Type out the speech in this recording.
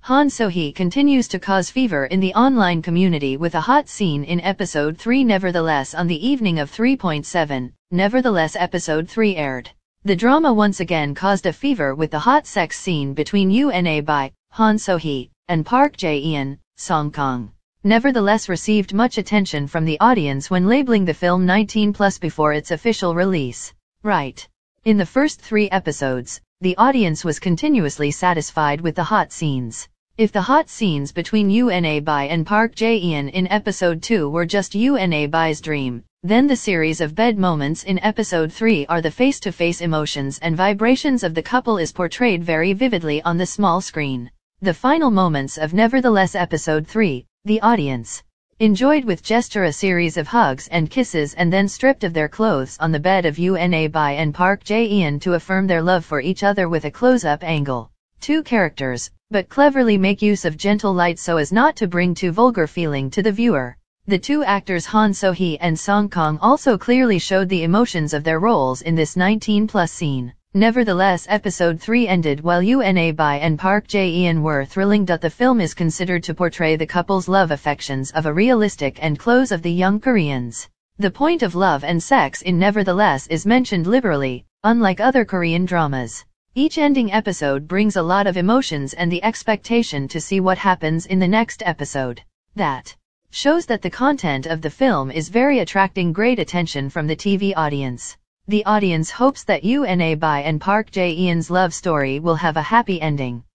So Hee continues to cause fever in the online community with a hot scene in episode 3. Nevertheless, on the evening of 3.7, Nevertheless episode 3 aired. The drama once again caused a fever with the hot sex scene between Yuna by So Hee and Park Jae-in, Song Kang. Nevertheless received much attention from the audience when labeling the film 19+ before its official release. Right. In the first 3 episodes, the audience was continuously satisfied with the hot scenes. If the hot scenes between Yuna Bai and Park Jae-in in episode 2 were just Yuna Bai's dream, then the series of bed moments in episode 3 are the face-to-face emotions and vibrations of the couple is portrayed very vividly on the small screen. The final moments of Nevertheless episode 3, the audience enjoyed with gesture a series of hugs and kisses and then stripped of their clothes on the bed of Yuna Bai and Park Jae-in to affirm their love for each other with a close-up angle. 2 characters, but cleverly make use of gentle light so as not to bring too vulgar feeling to the viewer. The 2 actors So Hee and Song Kang also clearly showed the emotions of their roles in this 19+ scene. Nevertheless, episode 3 ended while Yuna Bai and Park Jae-in were thrilling. The film is considered to portray the couple's love affections of a realistic and close of the young Koreans. The point of love and sex in Nevertheless is mentioned liberally, unlike other Korean dramas. Each ending episode brings a lot of emotions and the expectation to see what happens in the next episode. That shows that the content of the film is very attracting great attention from the TV audience. The audience hopes that Yuna Bai and Park Jae-in's love story will have a happy ending.